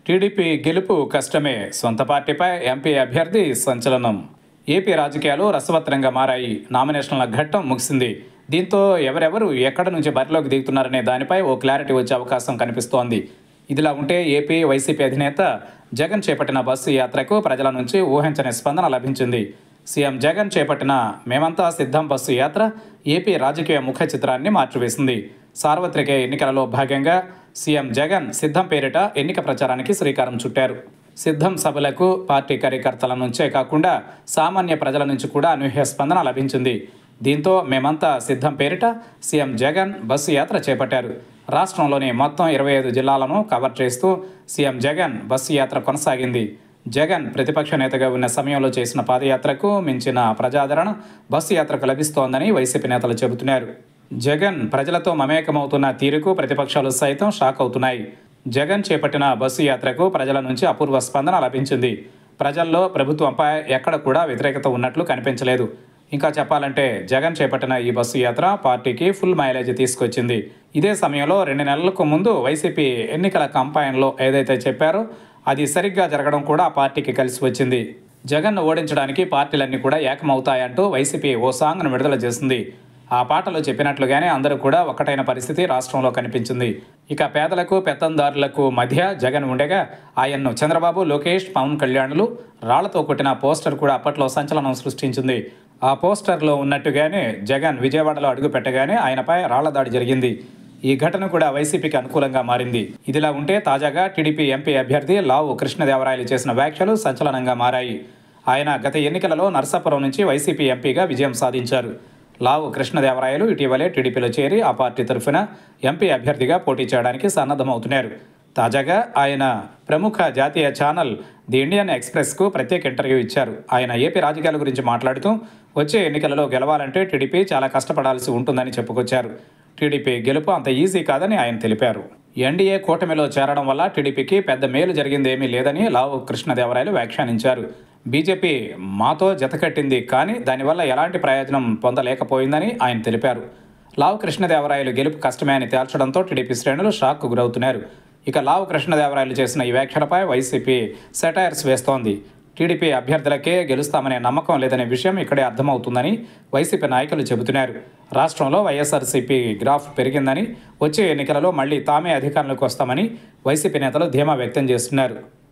TDP గెలుపు కష్టమే, సొంత పార్టీపై ఎంపీ అభ్యర్థి సంచలనం. ఏపీ రాజకీయాలు రసవత్తరంగా మారాయి. నామినేషన్ల ఘట్టం ముగిసింది. దీంతో ఎవరెవరు ఎక్కడ నుంచి బరిలోకి దిగుతున్నారనే దానిపై ఓ క్లారిటీ వచ్చే అవకాశం కనిపిస్తోంది. ఇదిలా ఉంటే ఏపీ వైసీపీ అధినేత జగన్ చేపట్టిన బస్సు యాత్రకు ప్రజల నుంచి ఊహించని స్పందన లభించింది. సీఎం జగన్ చేపట్టిన మేమంతా సిద్ధం బస్సు యాత్ర ఏపీ రాజకీయ ముఖ చిత్రాన్ని మార్చివేసింది. సార్వత్రిక ఎన్నికలలో భాగంగా సీఎం జగన్ సిద్ధం పేరిట ఎన్నిక ప్రచారానికి శ్రీకారం చుట్టారు. సిద్ధం సభలకు పార్టీ కార్యకర్తల నుంచే కాకుండా సామాన్య ప్రజల నుంచి కూడా అనూహ్య స్పందన లభించింది. దీంతో మేమంతా సిద్ధం పేరిట సీఎం జగన్ బస్సు యాత్ర చేపట్టారు. రాష్ట్రంలోని మొత్తం 25 జిల్లాలను కవర్ చేస్తూ సీఎం జగన్ బస్సు యాత్ర కొనసాగింది. జగన్ ప్రతిపక్ష నేతగా ఉన్న సమయంలో చేసిన పాదయాత్రకు మించిన ప్రజాదరణ బస్సు యాత్రకు లభిస్తోందని వైసీపీ నేతలు చెబుతున్నారు. జగన్ ప్రజలతో మమేకమవుతున్న తీరుకు ప్రతిపక్షాలు సైతం షాక్ అవుతున్నాయి. జగన్ చేపట్టిన బస్సు యాత్రకు ప్రజల నుంచి అపూర్వ స్పందన లభించింది. ప్రజల్లో ప్రభుత్వంపై ఎక్కడ కూడా వ్యతిరేకత ఉన్నట్లు కనిపించలేదు. ఇంకా చెప్పాలంటే జగన్ చేపట్టిన ఈ బస్సు యాత్ర పార్టీకి ఫుల్ మైలేజ్ తీసుకొచ్చింది. ఇదే సమయంలో 2 నెలలకు ముందు వైసీపీ ఎన్నికల కంపైన్లో ఏదైతే చెప్పారో అది సరిగ్గా జరగడం కూడా పార్టీకి కలిసి వచ్చింది. జగన్ను ఓడించడానికి పార్టీలన్నీ కూడా ఏకమవుతాయంటూ వైసీపీ ఓ సాంగ్ను విడుదల చేసింది. ఆ పాటలో చెప్పినట్లుగానే అందరూ కూడా ఒక్కటైన పరిస్థితి రాష్ట్రంలో కనిపించింది. ఇక పేదలకు పెత్తందారులకు మధ్య జగన్ ఉండగా ఆయన్ను చంద్రబాబు, లోకేష్, పవన్ కళ్యాణ్లు రాళ్లతో కొట్టిన పోస్టర్ కూడా అప్పట్లో సంచలనం సృష్టించింది. ఆ పోస్టర్లో ఉన్నట్టుగానే జగన్ విజయవాడలో అడుగు పెట్టగానే ఆయనపై రాళ్ల దాడి జరిగింది. ఈ ఘటన కూడా వైసీపీకి అనుకూలంగా మారింది. ఇదిలా ఉంటే తాజాగా టీడీపీ ఎంపీ అభ్యర్థి లావు కృష్ణదేవరాయలు చేసిన వ్యాఖ్యలు సంచలనంగా మారాయి. ఆయన గత ఎన్నికలలో నర్సాపురం నుంచి వైసీపీ ఎంపీగా విజయం సాధించారు. లావు కృష్ణదేవరాయలు ఇటీవలే టీడీపీలో చేరి ఆ పార్టీ తరఫున ఎంపీ అభ్యర్థిగా పోటీ చేయడానికి సన్నద్ధమవుతున్నారు. తాజాగా ఆయన ప్రముఖ జాతీయ ఛానల్ ది ఇండియన్ ఎక్స్ప్రెస్కు ప్రత్యేక ఇంటర్వ్యూ ఇచ్చారు. ఆయన ఏపీ రాజకీయాల గురించి మాట్లాడుతూ వచ్చే ఎన్నికలలో గెలవాలంటే టీడీపీ చాలా కష్టపడాల్సి ఉంటుందని చెప్పుకొచ్చారు. టీడీపీ గెలుపు అంత ఈజీ కాదని ఆయన తెలిపారు. ఎన్డీఏ కూటమిలో చేరడం వల్ల టీడీపీకి పెద్ద మేలు జరిగిందేమీ లేదని లావు కృష్ణదేవరాయలు వ్యాఖ్యానించారు. బీజేపీ మాతో జతకట్టింది, కానీ దానివల్ల ఎలాంటి ప్రయోజనం పొందలేకపోయిందని ఆయన తెలిపారు. లావు కృష్ణదేవరాయలు గెలుపు కష్టమే అని తేల్చడంతో టీడీపీ శ్రేణులు షాక్కు గురవుతున్నారు. ఇక లావు కృష్ణదేవరాయలు చేసిన ఈ వ్యాఖ్యలపై వైసీపీ సెటైర్స్ వేస్తోంది. టీడీపీ అభ్యర్థులకే గెలుస్తామనే నమ్మకం లేదనే విషయం ఇక్కడే అర్థమవుతుందని వైసీపీ నాయకులు చెబుతున్నారు. రాష్ట్రంలో వైఎస్ఆర్సీపీ గ్రాఫ్ పెరిగిందని, వచ్చే ఎన్నికలలో మళ్లీ తామే అధికారంలోకి వస్తామని వైసీపీ నేతలు ధీమా వ్యక్తం చేస్తున్నారు.